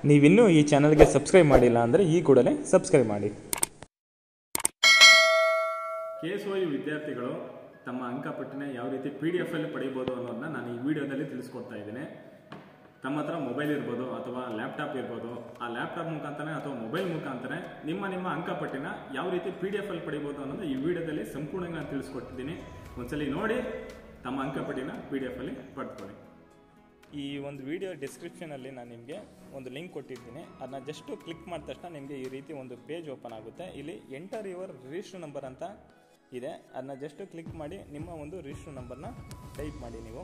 ನೀವಿನ್ನೂ ಈ ಚಾನಲ್ಗೆ ಸಬ್ಸ್ಕ್ರೈಬ್ ಮಾಡಿಲ್ಲ ಅಂದರೆ ಈ ಕೂಡಲೇ ಸಬ್ಸ್ಕ್ರೈಬ್ ಮಾಡಿ. KSOU ವಿದ್ಯಾರ್ಥಿಗಳು ತಮ್ಮ ಅಂಕಪಟ್ಟಿನ ಯಾವ ರೀತಿ PDF ಅಲ್ಲಿ ಪಡೆಯಬಹುದು ಅನ್ನೋದನ್ನ ನಾನು ಈ ವಿಡಿಯೋದಲ್ಲಿ ತಿಳಿಸ್ಕೊಡ್ತಾ ಇದ್ದೀನಿ. ತಮ್ಮ ಹತ್ರ ಮೊಬೈಲ್ ಇರ್ಬೋದು ಅಥವಾ ಲ್ಯಾಪ್ಟಾಪ್ ಇರ್ಬೋದು, ಆ ಲ್ಯಾಪ್ಟಾಪ್ ಮುಖಾಂತರ ಅಥವಾ ಮೊಬೈಲ್ ಮುಖಾಂತರ ನಿಮ್ಮ ಅಂಕಪಟ್ಟಿನ ಯಾವ ರೀತಿ PDF ಅಲ್ಲಿ ಪಡೆಯಬಹುದು ಅನ್ನೋದು ಈ ವಿಡಿಯೋದಲ್ಲಿ ಸಂಪೂರ್ಣವಾಗಿ ನಾನು ತಿಳಿಸ್ಕೊಟ್ಟಿದ್ದೀನಿ. ಒಂದ್ಸಲಿ ನೋಡಿ ತಮ್ಮ ಅಂಕಪಟ್ಟಿನ PDF ಅಲ್ಲಿ ಪಡ್ಕೊಳ್ಳಿ. ಈ ಒಂದು ವಿಡಿಯೋ ಡಿಸ್ಕ್ರಿಪ್ಷನಲ್ಲಿ ನಾನು ನಿಮಗೆ ಒಂದು ಲಿಂಕ್ ಕೊಟ್ಟಿರ್ತೀನಿ. ಅದನ್ನ ಜಸ್ಟು ಕ್ಲಿಕ್ ಮಾಡಿದ ತಕ್ಷಣ ನಿಮಗೆ ಈ ರೀತಿ ಒಂದು ಪೇಜ್ ಓಪನ್ ಆಗುತ್ತೆ. ಇಲ್ಲಿ ಎಂಟರ್ ಯುವರ್ ರಿಜಿಸ್ಟರ್ ನಂಬರ್ ಅಂತ ಇದೆ. ಅದನ್ನ ಜಸ್ಟು ಕ್ಲಿಕ್ ಮಾಡಿ ನಿಮ್ಮ ಒಂದು ರಿಜಿಸ್ಟರ್ ನಂಬರ್ನ ಟೈಪ್ ಮಾಡಿ. ನೀವು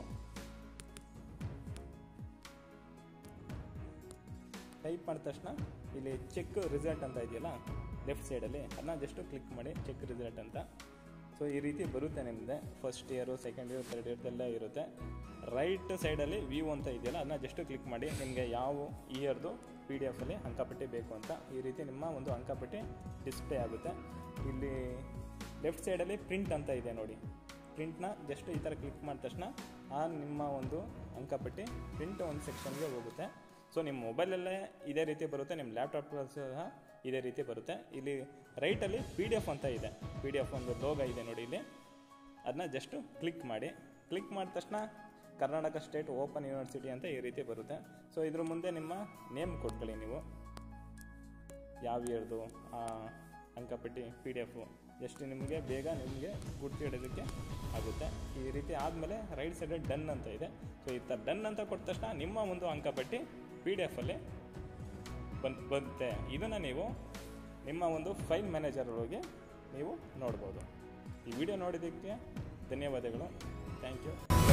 ಟೈಪ್ ಮಾಡಿದ ತಕ್ಷಣ ಇಲ್ಲಿ ಚೆಕ್ ರಿಸಲ್ಟ್ ಅಂತ ಇದೆಯಲ್ಲ ಲೆಫ್ಟ್ ಸೈಡಲ್ಲಿ, ಅದನ್ನ ಜಸ್ಟು ಕ್ಲಿಕ್ ಮಾಡಿ ಚೆಕ್ ರಿಸಲ್ಟ್ ಅಂತ. ಸೊ ಈ ರೀತಿ ಬರುತ್ತೆ ನಿಮ್ಮದೆ. First year, second year, third ಇಯರ್ದೆಲ್ಲ ಇರುತ್ತೆ. ರೈಟ್ ಸೈಡಲ್ಲಿ ವ್ಯೂ ಅಂತ ಇದೆಯಲ್ಲ, ಅದನ್ನ ಜಸ್ಟ್ ಕ್ಲಿಕ್ ಮಾಡಿ ನಿಮಗೆ ಯಾವ ಇಯರ್ದು PDF ಅಲ್ಲಿ ಅಂಕಪಟ್ಟಿ ಬೇಕು ಅಂತ ಈ ರೀತಿ ನಿಮ್ಮ ಒಂದು ಅಂಕಪಟ್ಟಿ ಡಿಸ್ಪ್ಲೇ ಆಗುತ್ತೆ. ಇಲ್ಲಿ ಲೆಫ್ಟ್ ಸೈಡಲ್ಲಿ ಪ್ರಿಂಟ್ ಅಂತ ಇದೆ ನೋಡಿ, ಪ್ರಿಂಟ್ನ ಜಸ್ಟ್ ಈ ಥರ ಕ್ಲಿಕ್ ಮಾಡಿದ ತಕ್ಷಣ ನಿಮ್ಮ ಒಂದು ಅಂಕಪಟ್ಟಿ ಪ್ರಿಂಟ್ ಒಂದು ಸೆಕ್ಷನ್ಗೆ ಹೋಗುತ್ತೆ. ಸೊ ನಿಮ್ಮ ಮೊಬೈಲಲ್ಲೇ ಇದೇ ರೀತಿ ಬರುತ್ತೆ, ನಿಮ್ಮ ಲ್ಯಾಪ್ಟಾಪ್ ಸಹ ಇದೇ ರೀತಿ ಬರುತ್ತೆ. ಇಲ್ಲಿ ರೈಟಲ್ಲಿ PDF ಅಂತ ಇದೆ, PDF ಒಂದು ಲೋಗೋ ಇದೆ ನೋಡಿ ಇಲ್ಲಿ, ಅದನ್ನ ಜಸ್ಟು ಕ್ಲಿಕ್ ಮಾಡಿ. ಕ್ಲಿಕ್ ಮಾಡಿದ ತಕ್ಷಣ ಕರ್ನಾಟಕ ಸ್ಟೇಟ್ ಓಪನ್ ಯೂನಿವರ್ಸಿಟಿ ಅಂತ ಈ ರೀತಿ ಬರುತ್ತೆ. ಸೊ ಇದ್ರ ಮುಂದೆ ನಿಮ್ಮ ನೇಮ್ ಕೊಟ್ಕೊಳ್ಳಿ, ನೀವು ಯಾವ ಇಯರ್ದು ಅಂಕಪಟ್ಟಿ PDF ಎಷ್ಟು ನಿಮಗೆ ಬೇಗ ನಿಮಗೆ ಗುರ್ತು ಹಿಡೋದಕ್ಕೆ ಆಗುತ್ತೆ. ಈ ರೀತಿ ಆದಮೇಲೆ ರೈಟ್ ಸೈಡಲ್ಲಿ ಡನ್ ಅಂತ ಇದೆ. ಸೊ ಈ ಥರ ಡನ್ ಅಂತ ಕೊಟ್ಟ ತಕ್ಷಣ ನಿಮ್ಮ ಒಂದು ಅಂಕಪಟ್ಟಿ PDF ಅಲ್ಲಿ ಬರುತ್ತೆ. ಇದನ್ನು ನೀವು ನಿಮ್ಮ ಒಂದು ಫೈಲ್ ಮ್ಯಾನೇಜರ್ ಒಳಗೆ ನೀವು ನೋಡ್ಬೋದು. ಈ ವಿಡಿಯೋ ನೋಡಿದ್ದಕ್ಕೆ ಧನ್ಯವಾದಗಳು. Thank you.